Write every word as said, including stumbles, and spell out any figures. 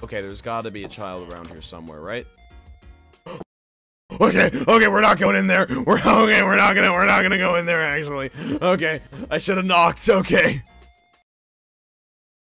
Okay, there's gotta be a child around here somewhere, right? Okay, okay, we're not going in there. We're okay, we're not gonna we're not gonna go in there actually. Okay. I should have knocked, okay.